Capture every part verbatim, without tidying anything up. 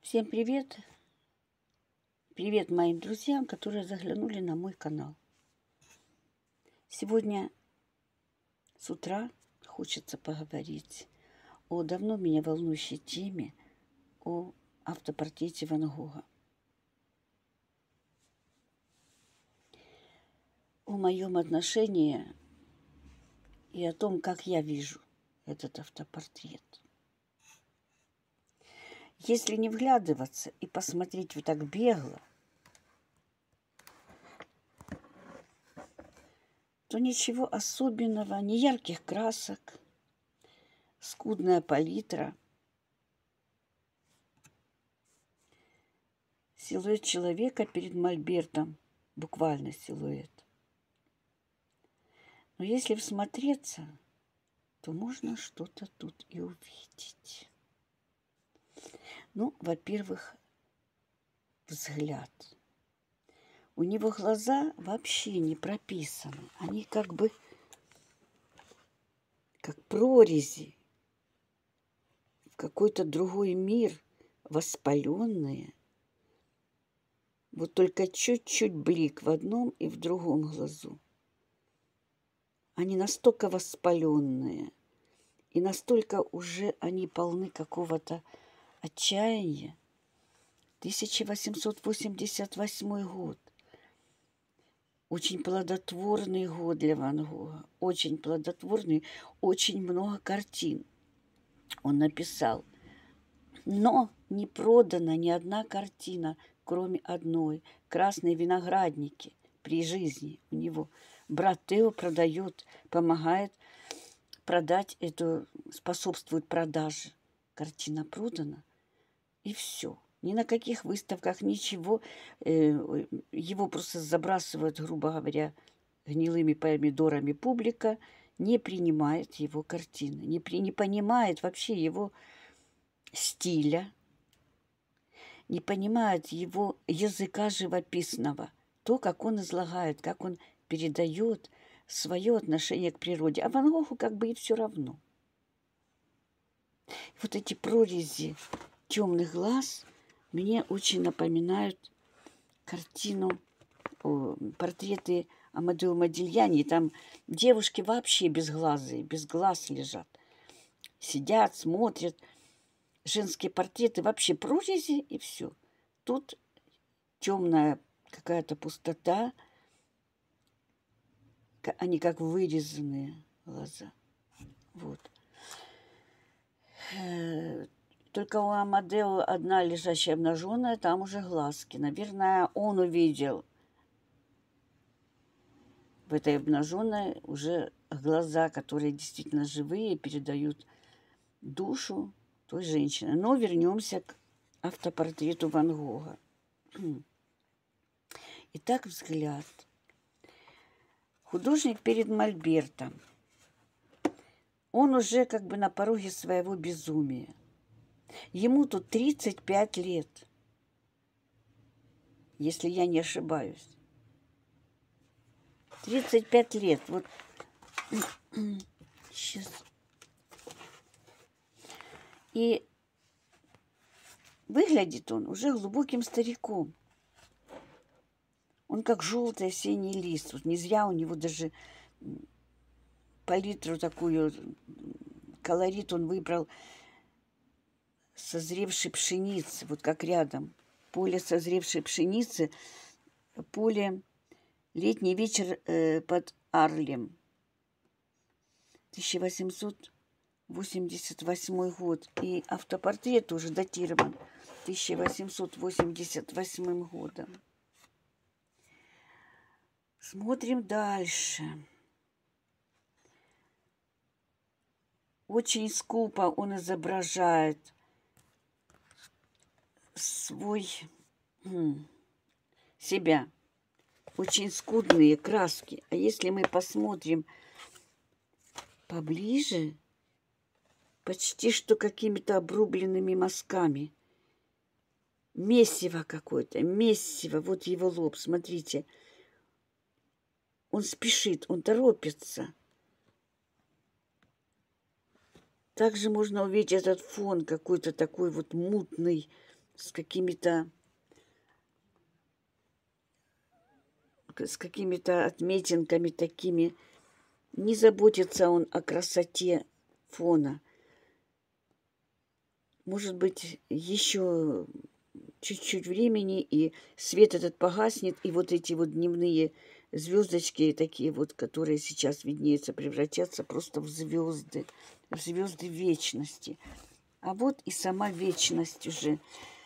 Всем привет! Привет моим друзьям, которые заглянули на мой канал. Сегодня с утра хочется поговорить о давно меня волнующей теме, о автопортрете Ван Гога. О моем отношении и о том, как я вижу этот автопортрет. Если не вглядываться и посмотреть вот так бегло, то ничего особенного, ни ярких красок, скудная палитра, силуэт человека перед мольбертом, буквально силуэт. Но если всмотреться, то можно что-то тут и увидеть. Ну, во-первых, взгляд. У него глаза вообще не прописаны. Они как бы, как прорези в какой-то другой мир, воспаленные. Вот только чуть-чуть блик в одном и в другом глазу. Они настолько воспаленные, и настолько уже они полны какого-то отчаяния. тысяча восемьсот восемьдесят восьмой год. Очень плодотворный год для Ван Гога. Очень плодотворный, очень много картин он написал. Но не продана ни одна картина, кроме одной. «Красные виноградники» при жизни у него. Брат Тео продает, помогает продать эту, способствует продаже. Картина продана, и все. Ни на каких выставках, ничего. Его просто забрасывают, грубо говоря, гнилыми помидорами публика, не принимает его картины, не, при, не понимает вообще его стиля, не понимает его языка живописного, то, как он излагает, как он передает свое отношение к природе. А Ван Гогу как бы и все равно. Вот эти прорези темных глаз мне очень напоминают картину, о, портреты Амадео Модильяни. Там девушки вообще безглазые, без глаз лежат. Сидят, смотрят. Женские портреты вообще прорези и все. Тут темная какая-то пустота. Они как вырезанные глаза. Вот. Только у Амадео одна лежащая обнаженная, там уже глазки. Наверное, он увидел в этой обнаженной уже глаза, которые действительно живые, передают душу той женщины. Но вернемся к автопортрету Ван Гога. Итак, взгляд. Художник перед мольбертом. Он уже как бы на пороге своего безумия. Ему тут тридцать пять лет, если я не ошибаюсь. тридцать пять лет. Вот сейчас. И выглядит он уже глубоким стариком. Он как желтый осенний лист. Вот не зря у него даже палитру такую, колорит он выбрал созревшей пшеницы, вот как рядом. Поле созревшей пшеницы, поле «Летний вечер э, под Арлем». тысяча восемьсот восемьдесят восьмой год. И автопортрет тоже датирован тысяча восемьсот восемьдесят восьмым годом. Смотрим дальше. Очень скупо он изображает свой, себя. Очень скудные краски. А если мы посмотрим поближе, почти что какими-то обрубленными мазками. Месиво какое-то, месиво. Вот его лоб, смотрите. Он спешит, он торопится. Также можно увидеть этот фон какой-то такой вот мутный, с какими-то с какими-то отметинками такими. Не заботится он о красоте фона. Может быть, еще чуть-чуть времени, и свет этот погаснет, и вот эти вот дневные звездочки, такие вот, которые сейчас виднеются, превратятся просто в звезды, в звезды вечности. А вот и сама вечность уже.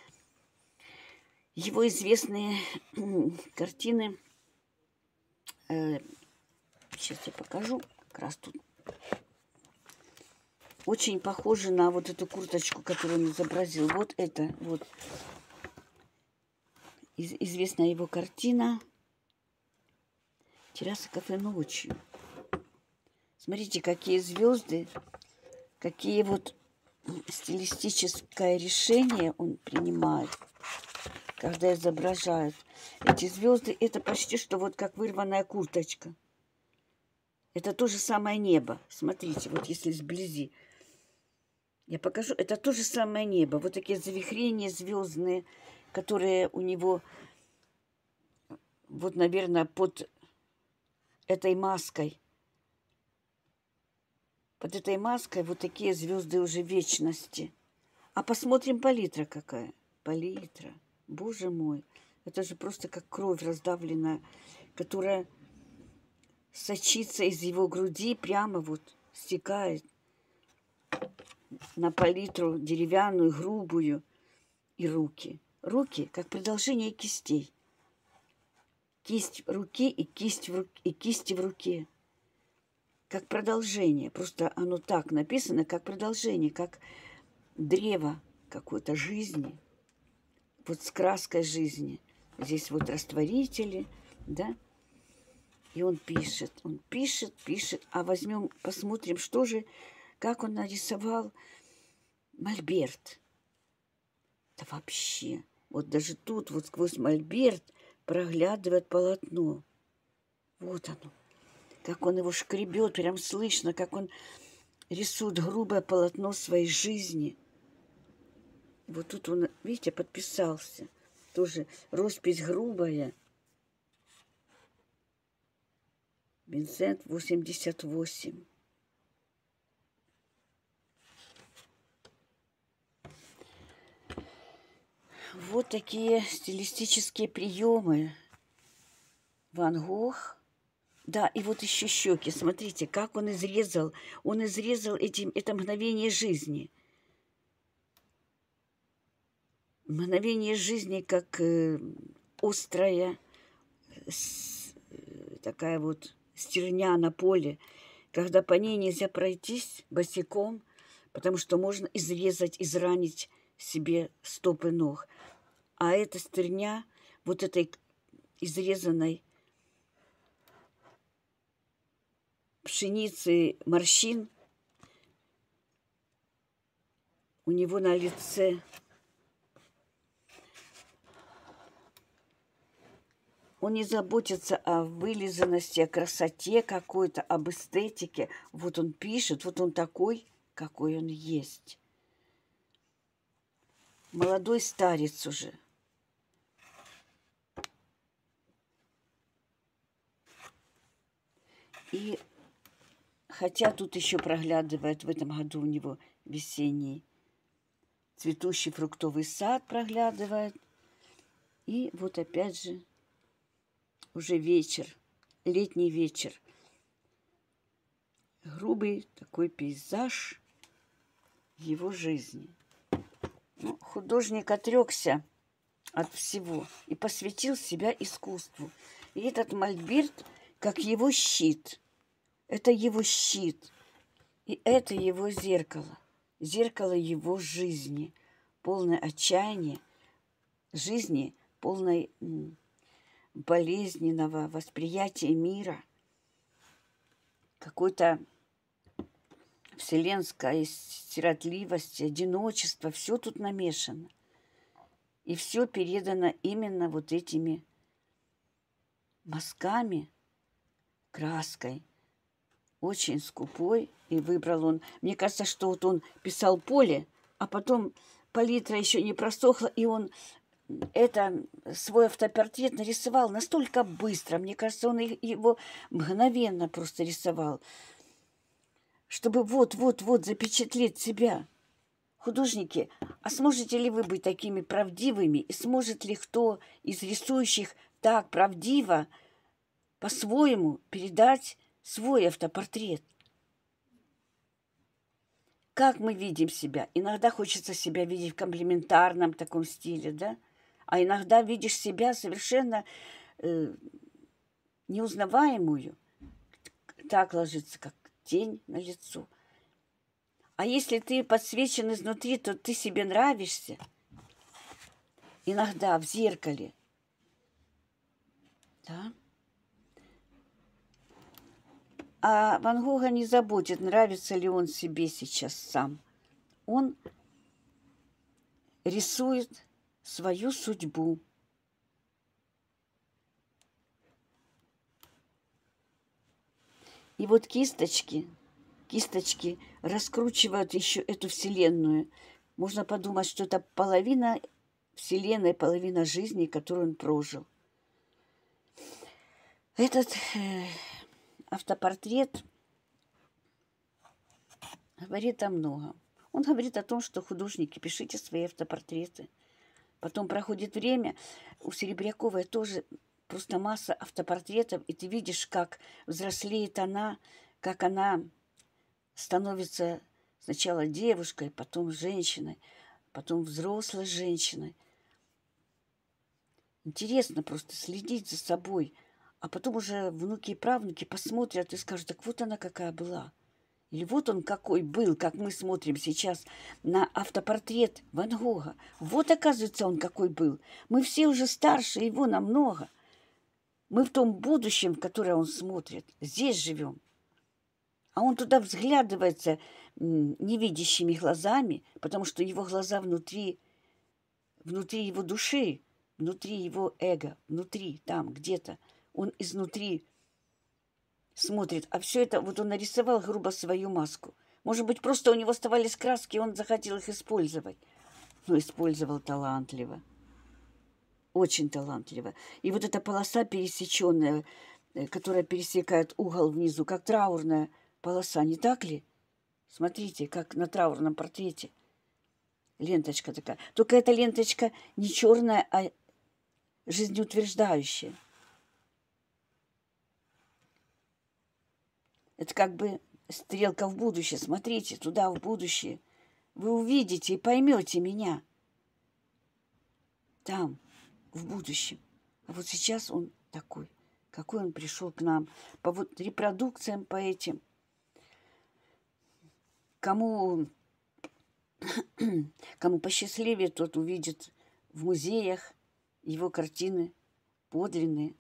Его известные картины, э, сейчас я покажу, как раз тут, очень похожи на вот эту курточку, которую он изобразил. Вот это вот из, известная его картина «Терраса кафе ночью». Смотрите, какие звезды, какие вот стилистическое решение он принимает, когда изображает. Эти звезды, это почти что вот как вырванная курточка. Это то же самое небо. Смотрите, вот если сблизи. Я покажу. Это то же самое небо. Вот такие завихрения звездные, которые у него, вот, наверное, под этой маской. Под этой маской вот такие звезды уже вечности. А посмотрим, палитра какая. Палитра. Боже мой. Это же просто как кровь раздавленная, которая сочится из его груди, прямо вот стекает на палитру деревянную, грубую, и руки. Руки, как продолжение кистей. Кисть руки и кисть в руке, и кисти в руке. Как продолжение. Просто оно так написано, как продолжение, как древо какой-то жизни. Вот с краской жизни. Здесь вот растворители, да? И он пишет, он пишет, пишет. А возьмем, посмотрим, что же, как он нарисовал мольберт. Да вообще, вот даже тут, вот сквозь мольберт проглядывает полотно. Вот оно. Как он его шкребет, прям слышно, как он рисует грубое полотно своей жизни. Вот тут он, видите, подписался. Тоже роспись грубая. Винсент восемьдесят восемь. Вот такие стилистические приемы. Ван Гог. Да, и вот еще щеки. Смотрите, как он изрезал. Он изрезал эти, это мгновение жизни. Мгновение жизни, как э, острая с, э, такая вот стерня на поле, когда по ней нельзя пройтись босиком, потому что можно изрезать, изранить себе стопы ног. А эта стерня вот этой изрезанной пшеницы морщин у него на лице. Он не заботится о вылизанности, о красоте какой-то, об эстетике. Вот он пишет, вот он такой, какой он есть. Молодой старец уже. И хотя тут еще проглядывает в этом году у него весенний цветущий фруктовый сад проглядывает. И вот опять же уже вечер, летний вечер. Грубый такой пейзаж его жизни. Ну, художник отрекся от всего и посвятил себя искусству. И этот мольберт как его щит. Это его щит. И это его зеркало. Зеркало его жизни. Полное отчаяние жизни, полной болезненного восприятия мира, какой-то вселенской сиротливости, одиночества, все тут намешано. И все передано именно вот этими мазками, краской, очень скупой. И выбрал он, мне кажется, что вот он писал поле, а потом палитра еще не просохла, и он это свой автопортрет нарисовал настолько быстро. Мне кажется, он его мгновенно просто рисовал, чтобы вот-вот-вот запечатлеть себя. Художники, а сможете ли вы быть такими правдивыми, и сможет ли кто из рисующих так правдиво по-своему передать свой автопортрет? Как мы видим себя? Иногда хочется себя видеть в комплиментарном таком стиле, да? А иногда видишь себя совершенно э, неузнаваемую. Так ложится, как тень на лицо. А если ты подсвечен изнутри, то ты себе нравишься. Иногда в зеркале. Да? А Ван Гога не заботит, нравится ли он себе сейчас сам. Он рисует свою судьбу. И вот кисточки, кисточки раскручивают еще эту вселенную. Можно подумать, что это половина вселенной, половина жизни, которую он прожил. Этот э, автопортрет говорит о многом. Он говорит о том, что художники, пишите свои автопортреты. Потом проходит время, у Серебряковой тоже просто масса автопортретов, и ты видишь, как взрослеет она, как она становится сначала девушкой, потом женщиной, потом взрослой женщиной. Интересно просто следить за собой, а потом уже внуки и правнуки посмотрят и скажут, так вот она какая была. Или вот он какой был, как мы смотрим сейчас на автопортрет Ван Гога. Вот, оказывается, он какой был. Мы все уже старше его намного. Мы в том будущем, в которое он смотрит. Здесь живем. А он туда взглядывается невидящими глазами, потому что его глаза внутри, внутри его души, внутри его эго, внутри, там, где-то. Он изнутри смотрит, а все это, вот он нарисовал грубо свою маску. Может быть, просто у него оставались краски, и он захотел их использовать. Но использовал талантливо. Очень талантливо. И вот эта полоса пересеченная, которая пересекает угол внизу, как траурная полоса, не так ли? Смотрите, как на траурном портрете. Ленточка такая. Только эта ленточка не черная, а жизнеутверждающая. Это как бы стрелка в будущее. Смотрите туда, в будущее. Вы увидите и поймете меня. Там, в будущем. А вот сейчас он такой, какой он пришел к нам. По вот репродукциям, по этим. Кому, кому посчастливее, тот увидит в музеях его картины подлинные.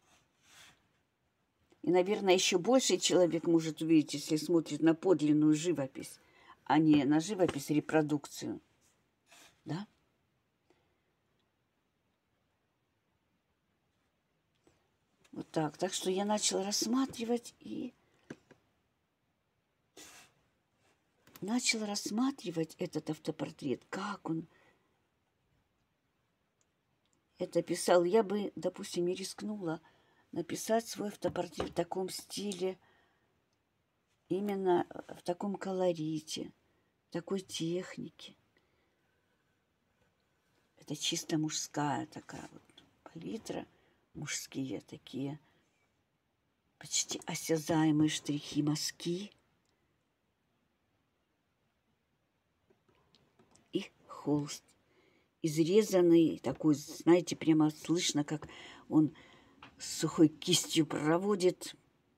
И, наверное, еще больше человек может увидеть, если смотрит на подлинную живопись, а не на живопись, репродукцию. Да? Вот так. Так что я начала рассматривать и начала рассматривать этот автопортрет, как он это писал. Я бы, допустим, не рискнула написать свой автопортрет в таком стиле, именно в таком колорите, в такой технике. Это чисто мужская такая вот палитра, мужские такие почти осязаемые штрихи, мазки и холст. Изрезанный такой, знаете, прямо слышно, как он с сухой кистью проводит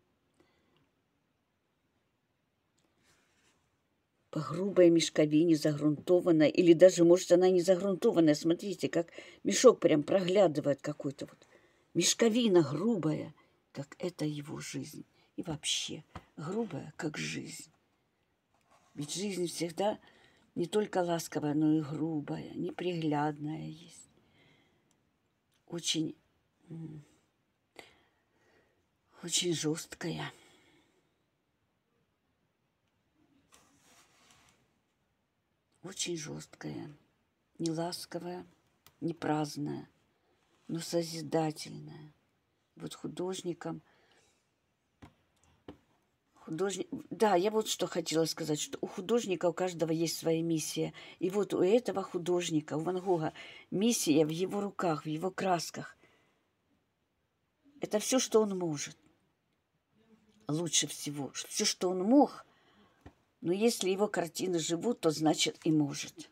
по грубой мешковине, загрунтованной, или даже, может, она не загрунтованная. Смотрите, как мешок прям проглядывает какой-то вот. Мешковина грубая, как это его жизнь. И вообще грубая, как жизнь. Ведь жизнь всегда не только ласковая, но и грубая, неприглядная есть. Очень, очень жесткая. Очень жесткая. не ласковая, не праздная, но созидательная. Вот художникам, художник, да, я вот что хотела сказать, что у художника у каждого есть своя миссия. И вот у этого художника, у Ван Гога, миссия в его руках, в его красках. Это все, что он может. Лучше всего. Все, что он мог. Но если его картины живут, то значит и может.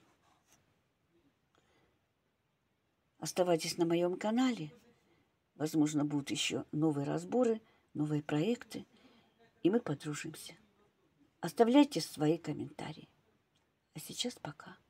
Оставайтесь на моем канале. Возможно, будут еще новые разборы, новые проекты. И мы подружимся. Оставляйте свои комментарии. А сейчас пока.